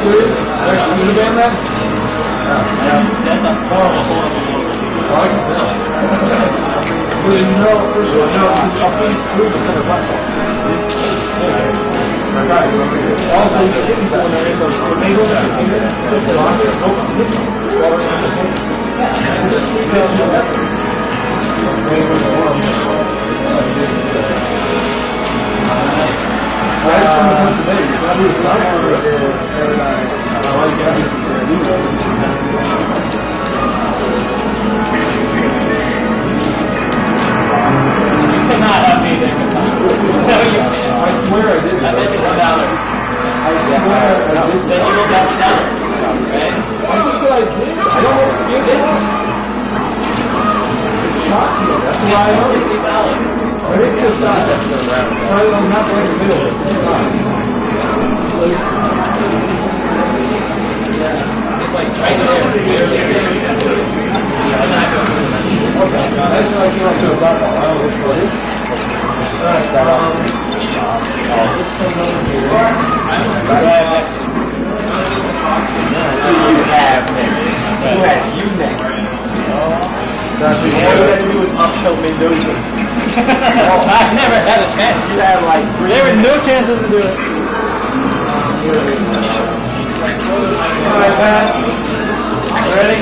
serious? You actually in the band then? That's a horrible. Well, I can tell. Well, you know, first of all, I'll move the center platform. Also, you get people when they're in the tornadoes and put them on there, don't hit them while they're in the focus. Just leave them separate. I had someone from today, you can do a software and I like that. You cannot have me there, Kassan. No, you can't. I swear I did. I bet you $1. I swear I did. Then you will have $1, right? I just said I did. I don't know what to give it. It shocked me. That's why I know. It's solid. I think it's the side. I'm not right in the middle. It's the side. It's like right there. Okay. That's what I came up to about that. I don't know what it is. Alright, let's come over here. You have next. Who has you next? That's what you have to do is uphill Mendoza. I've never had a chance. You have like 3 There were no chances to do it. Alright, Matt. Ready?